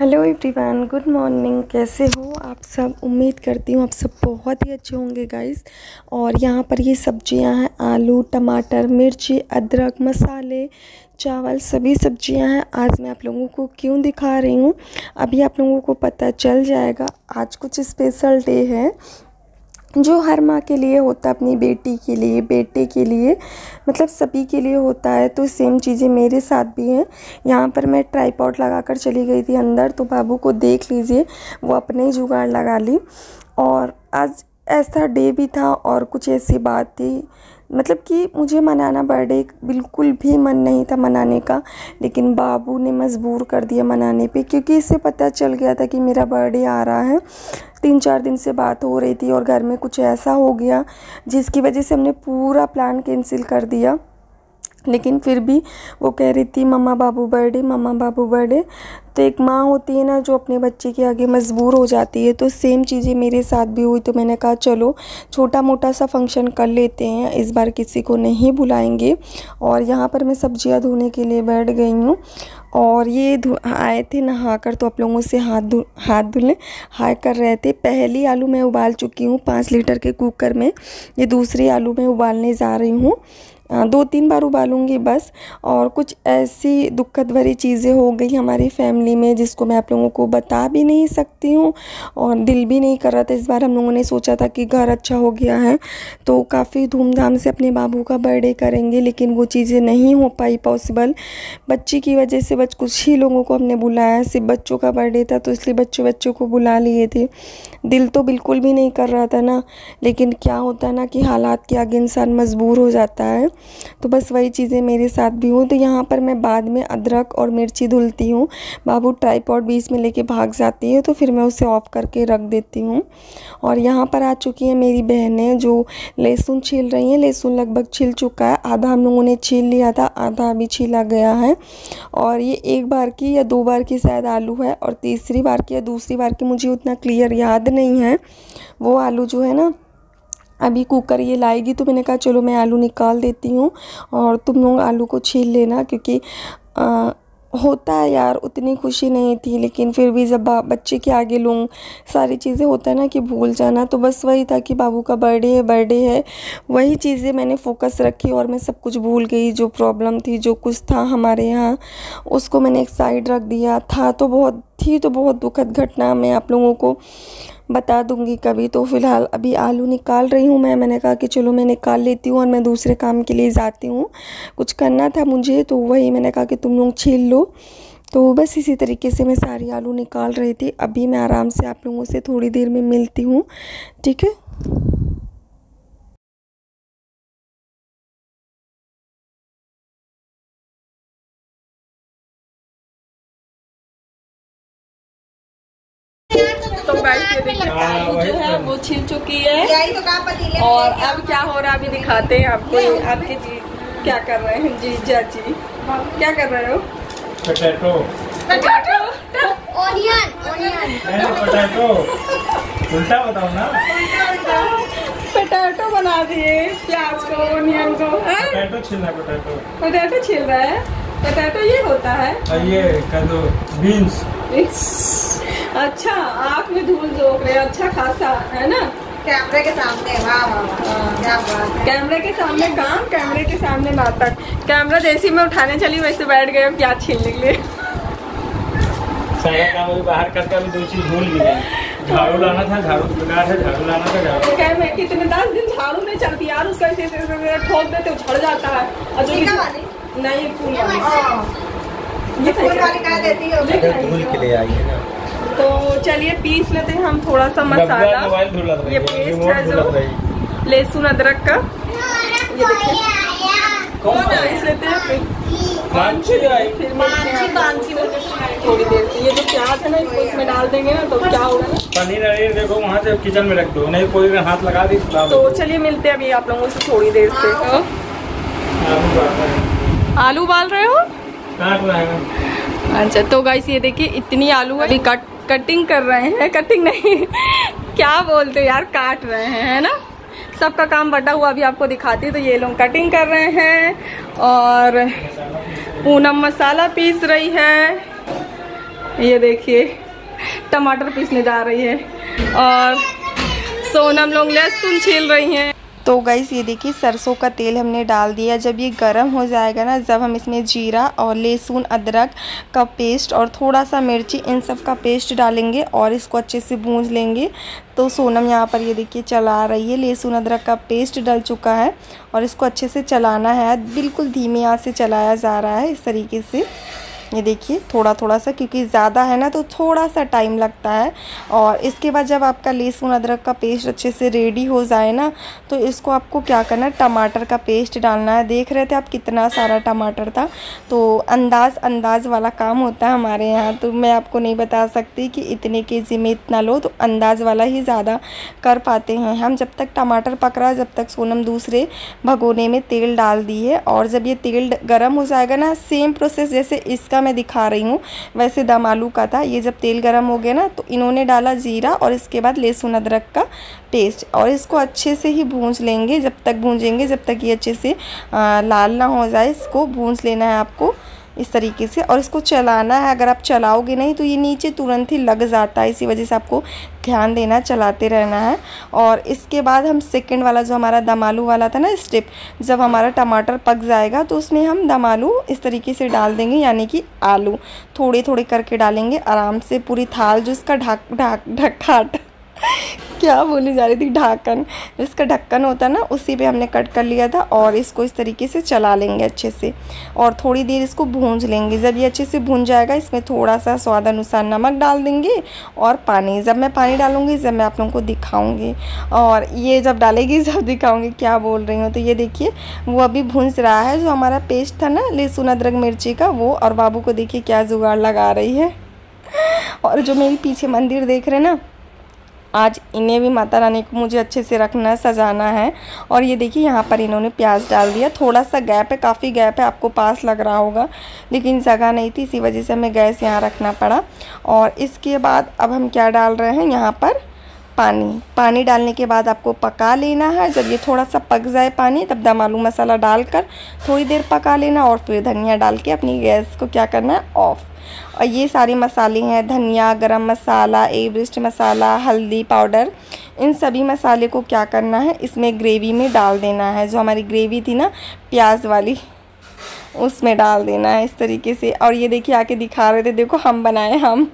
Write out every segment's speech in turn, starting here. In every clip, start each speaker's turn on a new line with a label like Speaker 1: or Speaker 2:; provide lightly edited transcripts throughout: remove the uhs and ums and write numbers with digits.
Speaker 1: Hello everyone, good morning. कैसे हो आप सब? उम्मीद करती हूँ आप सब बहुत ही अच्छे होंगे गाइस। और यहाँ पर ये सब्जियाँ हैं, आलू, टमाटर, मिर्ची, अदरक, मसाले, चावल, सभी सब्जियाँ हैं। आज मैं आप लोगों को क्यों दिखा रही हूँ अभी आप लोगों को पता चल जाएगा। आज कुछ स्पेशल डे है जो हर माँ के लिए होता है, अपनी बेटी के लिए, बेटे के लिए, मतलब सभी के लिए होता है। तो सेम चीज़ें मेरे साथ भी हैं। यहाँ पर मैं ट्राइपॉड लगाकर चली गई थी अंदर, तो बाबू को देख लीजिए, वो अपने ही जुगाड़ लगा ली। और आज ऐसा डे भी था और कुछ ऐसी बात थी, मतलब कि मुझे मनाना बर्थडे बिल्कुल भी मन नहीं था मनाने का, लेकिन बाबू ने मजबूर कर दिया मनाने पे, क्योंकि इससे पता चल गया था कि मेरा बर्थडे आ रहा है। 3-4 दिन से बात हो रही थी और घर में कुछ ऐसा हो गया जिसकी वजह से हमने पूरा प्लान कैंसिल कर दिया। लेकिन फिर भी वो कह रही थी मम्मा बाबू बर्थडे, मम्मा बाबू बर्थडे। तो एक माँ होती है ना जो अपने बच्चे के आगे मजबूर हो जाती है, तो सेम चीज़ें मेरे साथ भी हुई। तो मैंने कहा चलो छोटा मोटा सा फंक्शन कर लेते हैं, इस बार किसी को नहीं बुलाएंगे। और यहाँ पर मैं सब्जियाँ धोने के लिए बैठ गई हूँ। और ये आए थे नहाकर, तो आप लोगों से हाथ धुलने हाय कर रहे थे। पहली आलू मैं उबाल चुकी हूँ 5 लीटर के कुकर में, ये दूसरी आलू मैं उबालने जा रही हूँ। 2-3 बार उबालूंगी बस। और कुछ ऐसी दुखद भरी चीज़ें हो गई हमारी फैमिली में जिसको मैं आप लोगों को बता भी नहीं सकती हूँ, और दिल भी नहीं कर रहा था। इस बार हम लोगों ने सोचा था कि घर अच्छा हो गया है तो काफ़ी धूमधाम से अपने बाबू का बर्थडे करेंगे, लेकिन वो चीज़ें नहीं हो पाई पॉसिबल बच्ची की वजह से। कुछ ही लोगों को हमने बुलाया, सिर्फ बच्चों का बर्थडे था तो इसलिए बच्चों को बुला लिए थे। दिल तो बिल्कुल भी नहीं कर रहा था ना, लेकिन क्या होता है ना कि हालात के आगे इंसान मजबूर हो जाता है। तो बस वही चीज़ें मेरे साथ भी हुई। तो यहाँ पर मैं बाद में अदरक और मिर्ची धुलती हूँ, बाबू ट्राइपॉड बीच में लेके भाग जाती है तो फिर मैं उसे ऑफ करके रख देती हूँ। और यहाँ पर आ चुकी हैं मेरी बहनें जो लहसुन छील रही हैं। लहसुन लगभग छिल चुका है, आधा हम लोगों ने छील लिया था, आधा अभी छीला गया है। और ये 1 बार की या 2 बार की शायद आलू है, और तीसरी बार की या दूसरी बार की मुझे उतना क्लियर याद नहीं है। वो आलू जो है ना अभी कुकर ये लाएगी, तो मैंने कहा चलो मैं आलू निकाल देती हूँ और तुम लोग आलू को छील लेना, क्योंकि होता है यार, उतनी खुशी नहीं थी, लेकिन फिर भी जब बच्चे के आगे लोग सारी चीज़ें होता है ना कि भूल जाना। तो बस वही था कि बाबू का बर्थडे है, वही चीज़ें मैंने फोकस रखी और मैं सब कुछ भूल गई। जो प्रॉब्लम थी, जो कुछ था हमारे यहाँ, उसको मैंने एक साइड रख दिया। तो बहुत दुखद घटना, मैं आप लोगों को बता दूंगी कभी। तो फिलहाल अभी आलू निकाल रही हूँ मैंने कहा कि चलो मैं निकाल लेती हूँ और मैं दूसरे काम के लिए जाती हूँ, कुछ करना था मुझे, तो वही मैंने कहा कि तुम लोग छील लो। तो बस इसी तरीके से मैं सारी आलू निकाल रही थी। अभी मैं आराम से आप लोगों से थोड़ी देर में मिलती हूँ, ठीक है। तो गाइस ये देखिए आलू जो है वो छिल चुकी है। और अब क्या हो रहा है अभी दिखाते हैं आपको। आपके जी क्या कर रहे हैं? जी चाची क्या कर रहे हो?
Speaker 2: पोटैटो पोटैटो उल्टा बताओ ना।
Speaker 1: पोटैटो बना दिए, प्याज को, ओनियन को।
Speaker 2: पोटैटो छील रहा है,
Speaker 1: पोटैटो छील रहा है। पोटैटो ये होता है,
Speaker 2: ये कर दो बीन्स।
Speaker 1: अच्छा, आँख में धूल झोंक रहे, अच्छा खासा है ना
Speaker 3: कैमरे के सामने। वाह क्या बात है।
Speaker 1: कैमरे के सामने काम, कैमरे के सामने नाटक। कैमरा जैसे मैं उठाने चली वैसे बैठ गए प्याज छीलने के लिए।
Speaker 2: सारा काम बाहर करके अभी 2 चीज भूल गए। झाड़ू लाना था, झाड़ू बेकार है, झाड़ू लाना था, झाड़ू।
Speaker 1: क्या मैं कितने 10 दिन झाड़ू नहीं चलती यार, उसका ऐसे ठोक देते उछड़ जाता है। और जो नहीं फूल
Speaker 3: ये फूल वाली क्या देती है?
Speaker 2: धूल के लिए आई है ना।
Speaker 1: तो चलिए पीस लेते हैं हम थोड़ा सा मसाला। ये पेस्ट है जो लहसुन अदरक का, ये देखिए पीस लेते हैं। फिर थोड़ी देर से ये जो प्याज है ना इसको इसमें डाल देंगे ना, तो क्या होगा ना,
Speaker 2: पनीर देखो वहाँ से किचन में रख दो, नहीं कोई हाथ लगा दी।
Speaker 1: तो चलिए मिलते हैं अभी आप लोगों से थोड़ी देर से। आलू उबाल रहे हो? अच्छा, तो गाइस ये देखिए इतनी आलू है, अभी कटिंग कर रहे हैं, कटिंग नहीं क्या बोलते हैं यार, काट रहे हैं, है ना। सबका काम बटा हुआ अभी आपको दिखाती है। तो ये लोग कटिंग कर रहे हैं और पूनम मसाला पीस रही है। ये देखिए टमाटर पीसने जा रही है और सोनम लोग लहसुन छील रही हैं। तो गाइस ये देखिए सरसों का तेल हमने डाल दिया। जब ये गर्म हो जाएगा ना, जब हम इसमें जीरा और लहसुन अदरक का पेस्ट और थोड़ा सा मिर्ची इन सब का पेस्ट डालेंगे और इसको अच्छे से भूंज लेंगे। तो सोनम यहाँ पर ये देखिए चला रही है। लहसुन अदरक का पेस्ट डल चुका है और इसको अच्छे से चलाना है, बिल्कुल धीमी आंच से चलाया जा रहा है इस तरीके से। ये देखिए थोड़ा थोड़ा सा, क्योंकि ज़्यादा है ना तो थोड़ा सा टाइम लगता है। और इसके बाद जब आपका लहसुन अदरक का पेस्ट अच्छे से रेडी हो जाए ना, तो इसको आपको क्या करना है, टमाटर का पेस्ट डालना है। देख रहे थे आप कितना सारा टमाटर था। तो अंदाज़ वाला काम होता है हमारे यहाँ, तो मैं आपको नहीं बता सकती कि इतने केजी में इतना लो, तो अंदाज़ वाला ही ज़्यादा कर पाते हैं हम। जब तक टमाटर पक रहा है, जब तक सोनम दूसरे भगोने में तेल डाल दी है। और जब ये तेल गर्म हो जाएगा ना, सेम प्रोसेस जैसे इसका मैं दिखा रही हूँ वैसे दम आलू का था। ये जब तेल गरम हो गया ना, तो इन्होंने डाला जीरा और इसके बाद लहसुन अदरक का पेस्ट और इसको अच्छे से ही भूंज लेंगे। जब तक भूंजेंगे, जब तक ये अच्छे से लाल ना हो जाए, इसको भूंज लेना है आपको इस तरीके से। और इसको चलाना है, अगर आप चलाओगे नहीं तो ये नीचे तुरंत ही लग जाता है, इसी वजह से आपको ध्यान देना, चलाते रहना है। और इसके बाद हम सेकंड वाला जो हमारा दम आलू वाला था ना स्टेप, जब हमारा टमाटर पक जाएगा तो उसमें हम दम आलू इस तरीके से डाल देंगे, यानी कि आलू थोड़े थोड़े करके डालेंगे आराम से। पूरी थाल जो इसका ढक्कन क्या बोली जा रही थी, ढक्कन, इसका ढक्कन होता है ना, उसी पे हमने कट कर लिया था। और इसको इस तरीके से चला लेंगे अच्छे से और थोड़ी देर इसको भूंज लेंगे। जब ये अच्छे से भूंज जाएगा, इसमें थोड़ा सा स्वाद अनुसार नमक डाल देंगे और पानी। जब मैं पानी डालूंगी, जब मैं आप लोगों को दिखाऊंगी, और ये जब डालेगी जब दिखाऊंगी, क्या बोल रही हूँ। तो ये देखिए वो अभी भूंज रहा है जो हमारा पेस्ट था ना लहसुन अदरक मिर्ची का, वो। और बाबू को देखिए क्या जुगाड़ लगा रही है। और जो मेरे पीछे मंदिर देख रहे हैं ना, आज इन्हें भी माता रानी को मुझे अच्छे से रखना, सजाना है। और ये देखिए यहाँ पर इन्होंने प्याज डाल दिया। थोड़ा सा गैप है, काफ़ी गैप है, आपको पास लग रहा होगा, लेकिन जगह नहीं थी, इसी वजह से हमें गैस यहाँ रखना पड़ा। और इसके बाद अब हम क्या डाल रहे हैं यहाँ पर, पानी डालने के बाद आपको पका लेना है। जब ये थोड़ा सा पक जाए पानी, तब दम आलू मसाला डालकर थोड़ी देर पका लेना और फिर धनिया डाल के अपनी गैस को क्या करना है, ऑफ। और ये सारे मसाले हैं, धनिया, गरम मसाला, एवरेस्ट मसाला, हल्दी पाउडर, इन सभी मसाले को क्या करना है, इसमें ग्रेवी में डाल देना है। जो हमारी ग्रेवी थी ना प्याज वाली, उसमें डाल देना है इस तरीके से। और ये देखिए आके दिखा रहे थे, देखो हम बनाए हम।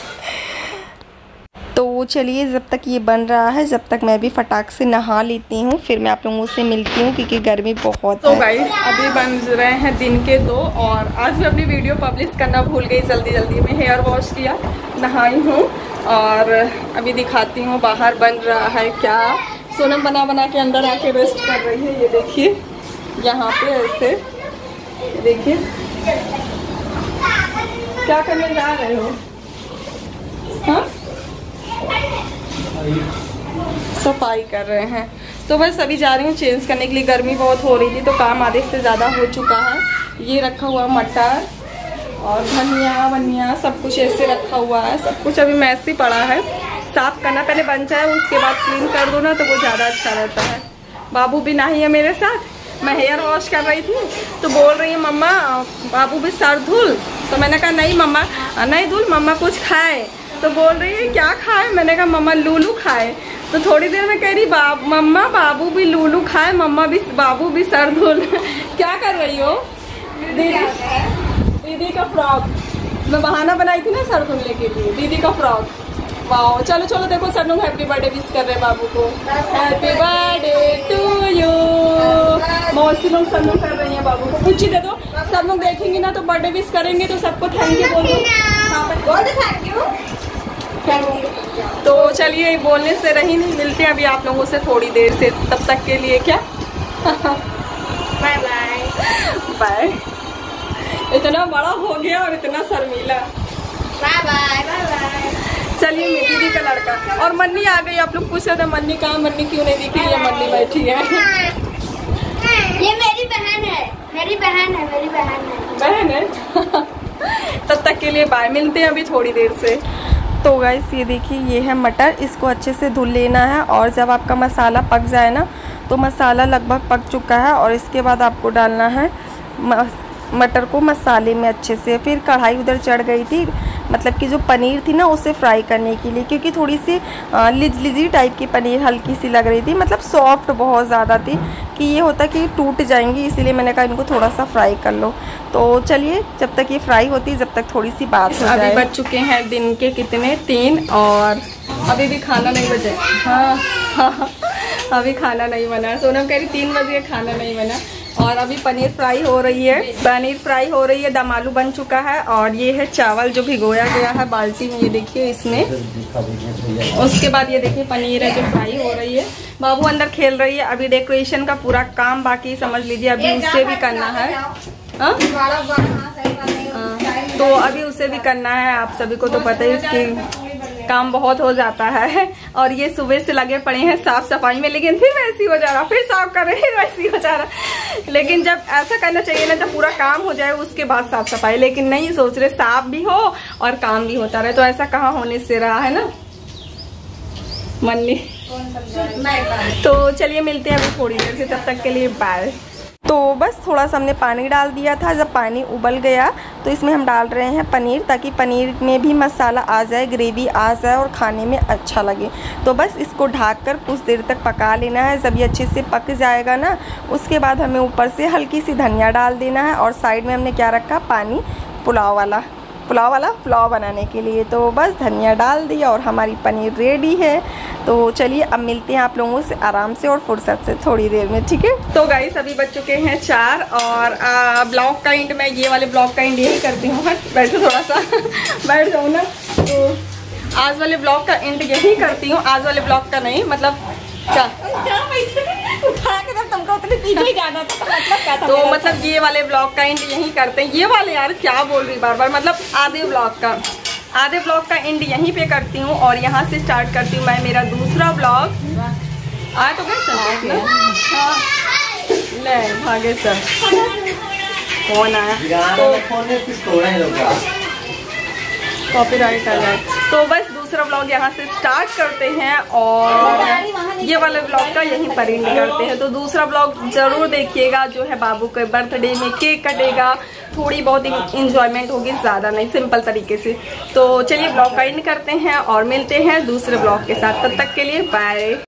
Speaker 1: तो चलिए जब तक ये बन रहा है, जब तक मैं भी फटाक से नहा लेती हूँ, फिर मैं आप लोगों से मिलती हूँ क्योंकि गर्मी बहुत
Speaker 4: तो
Speaker 1: है।
Speaker 4: गाइस अभी बन रहे हैं दिन के 2 और आज मैं अपनी वीडियो पब्लिश करना भूल गई। जल्दी में हेयर वॉश किया, नहाई हूँ और अभी दिखाती हूँ बाहर बन रहा है क्या। सोनम बना के अंदर आके रेस्ट कर रही है। ये देखिए यहाँ पे ऐसे, देखिए क्या करने जा रहे हो, हाँ सफाई कर रहे हैं। तो बस अभी जा रही हूँ चेंज करने के लिए, गर्मी बहुत हो रही थी तो काम आधे से ज़्यादा हो चुका है। ये रखा हुआ मटर और धनिया वनिया सब कुछ ऐसे रखा हुआ है, सब कुछ अभी मैस ही पड़ा है। साफ करना, पहले बन जाए उसके बाद क्लीन कर दो ना, तो वो ज़्यादा अच्छा रहता है। बाबू भी नहीं है मेरे साथ, मैं हेयर वॉश कर रही थी तो बोल रही है मम्मा बाबू भी सर धुल। तो मैंने कहा नहीं मम्मा नहीं धुल, मम्मा कुछ खाए। तो बोल रही है क्या खाए, मैंने कहा मम्मा लूलू खाए। तो थोड़ी देर में कह रही मम्मा बाबू भी लूलू खाए, मम्मा भी बाबू भी सर धुल। क्या कर रही हो दीदी का फ्रॉक, मैं बहाना बनाई थी ना सर धुलने के लिए, दीदी का फ्रॉक। वाओ, चलो चलो देखो सब लोग हैप्पी बर्थडे विश कर रहे हैं बाबू को। Happy birthday to you. मौसी लोग सब लोग कर रही हैं बाबू को, कुछ ही दे दो, सब लोग देखेंगे ना तो बर्थडे विश करेंगे तो सबको थैंक यू बोल दो। Thank you. तो चलिए बोलने से रही नहीं, मिलते हैं अभी आप लोगों से थोड़ी देर से, तब तक के लिए क्या बाय बाय बाय। इतना बड़ा हो गया और इतना शर्मीला। Bye bye bye bye. चलिए मेरी दीदी का लड़का और मन्नी आ गई। आप लोग पूछ रहे थे मन्नी कहाँ, मन्नी क्यों नहीं दिखी, ये मन्नी बैठी है।
Speaker 3: ये मेरी बहन है, मेरी बहन है, मेरी बहन है।
Speaker 4: तब तक के लिए बाय, मिलते हैं अभी थोड़ी देर से।
Speaker 1: तो गाइस ये देखिए ये है मटर, इसको अच्छे से धुल लेना है। और जब आपका मसाला पक जाए ना, तो मसाला लगभग पक चुका है और इसके बाद आपको डालना है मटर को मसाले में अच्छे से, फिर कढ़ाई उधर चढ़ गई थी, मतलब कि जो पनीर थी ना उसे फ्राई करने के लिए, क्योंकि थोड़ी सी लिजी टाइप की पनीर हल्की सी लग रही थी, मतलब सॉफ्ट बहुत ज़्यादा थी कि ये होता कि टूट जाएंगी, इसीलिए मैंने कहा इनको थोड़ा सा फ्राई कर लो। तो चलिए जब तक ये फ्राई होती जब तक थोड़ी सी बात हो जाए।
Speaker 4: अभी बज चुके हैं दिन के कितने 3 और अभी भी खाना नहीं बजे। हाँ अभी खाना नहीं बना। सोनम कह रही 3 बजे खाना नहीं बना। और अभी पनीर फ्राई हो रही है, दम आलू बन चुका है और ये है चावल जो भिगोया गया है बाल्टी में, ये देखिए इसमें। उसके बाद ये देखिए पनीर है जो फ्राई हो रही है। बाबू अंदर खेल रही है। अभी डेकोरेशन का पूरा काम बाकी समझ लीजिए, अभी उससे भी करना है। तो अभी उसे भी करना है। आप सभी को तो पता ही कि काम बहुत हो जाता है। और ये सुबह से लगे पड़े हैं साफ सफाई में, लेकिन फिर वैसी हो जा रहा, फिर साफ कर रहे हैं वैसी हो जा रहा। लेकिन जब ऐसा करना चाहिए ना, जब पूरा काम हो जाए उसके बाद साफ सफाई, लेकिन नहीं सोच रहे साफ भी हो और काम भी होता रहे। तो ऐसा कहाँ होने से रहा है ना मन्नी। तो चलिए मिलते हैं अभी थोड़ी देर से, तब तक के लिए बाय। तो बस थोड़ा सा हमने पानी डाल दिया था। जब पानी उबल गया तो इसमें हम डाल रहे हैं पनीर, ताकि पनीर में भी मसाला आ जाए, ग्रेवी आ जाए और खाने में अच्छा लगे। तो बस इसको ढककर कुछ देर तक पका लेना है। जब ये अच्छे से पक जाएगा ना, उसके बाद हमें ऊपर से हल्की सी धनिया डाल देना है। और साइड में हमने क्या रखा, पानी पुलाव बनाने के लिए। तो बस धनिया डाल दिया और हमारी पनीर रेडी है। तो चलिए अब मिलते हैं आप लोगों से आराम से और फुर्सत से थोड़ी देर में, ठीक है। तो गाइस अभी बज चुके हैं 4 और ब्लॉग का एंड, मैं ये वाले ब्लॉग का एंड यही करती हूँ। बैठो थोड़ा सा बैठ जाऊँ ना। तो आज वाले ब्लॉग का एंड यही करती हूँ। आज वाले ब्लॉग का नहीं, मतलब क्या तुमको उतनी पीछे जाना था, मतलब क्या था? तो मतलब ये वाले ब्लॉग का एंड यही करते हैं। ये वाले यार क्या बोल रही बार बार, मतलब आधे ब्लॉग का एंड यहीं पे करती हूँ और यहाँ से स्टार्ट करती हूँ मैं मेरा दूसरा ब्लॉग। आया तो कैसे ले भागे सर, कौन आया तो कॉपीराइट आ जाए। तो बस दूसरा ब्लॉग यहाँ से स्टार्ट करते हैं और ये वाले ब्लॉग का यहीं पर एंड करते हैं। तो दूसरा ब्लॉग जरूर देखिएगा, जो है बाबू के बर्थडे में केक कटेगा, थोड़ी बहुत इंजॉयमेंट होगी, ज़्यादा नहीं, सिंपल तरीके से। तो चलिए ब्लॉग का एंड करते हैं और मिलते हैं दूसरे ब्लॉग के साथ। तब तक के लिए बाय।